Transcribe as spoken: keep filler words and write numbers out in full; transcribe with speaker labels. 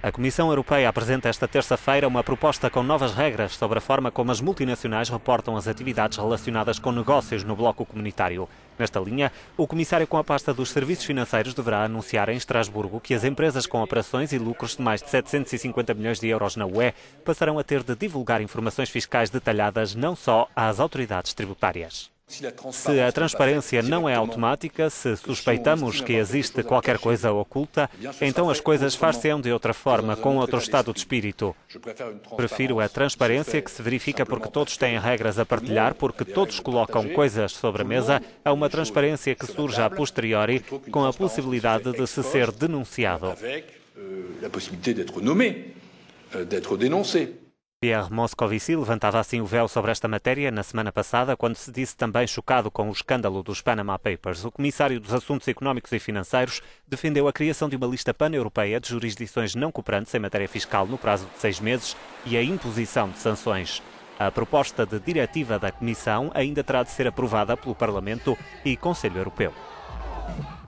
Speaker 1: A Comissão Europeia apresenta esta terça-feira uma proposta com novas regras sobre a forma como as multinacionais reportam as atividades relacionadas com negócios no bloco comunitário. Nesta linha, o comissário com a pasta dos serviços financeiros deverá anunciar em Estrasburgo que as empresas com operações e lucros de mais de setecentos e cinquenta milhões de euros na U E passarão a ter de divulgar informações fiscais detalhadas não só às autoridades tributárias. Se a transparência não é automática, se suspeitamos que existe qualquer coisa oculta, então as coisas far-se-ão de outra forma, com outro estado de espírito. Prefiro a transparência que se verifica porque todos têm regras a partilhar, porque todos colocam coisas sobre a mesa, a uma transparência que surge a posteriori, com a possibilidade de se ser denunciado. Pierre Moscovici levantava assim o véu sobre esta matéria na semana passada, quando se disse também chocado com o escândalo dos Panama Papers. O comissário dos Assuntos Económicos e Financeiros defendeu a criação de uma lista pan-europeia de jurisdições não cooperantes em matéria fiscal no prazo de seis meses e a imposição de sanções. A proposta de diretiva da Comissão ainda terá de ser aprovada pelo Parlamento e Conselho Europeu.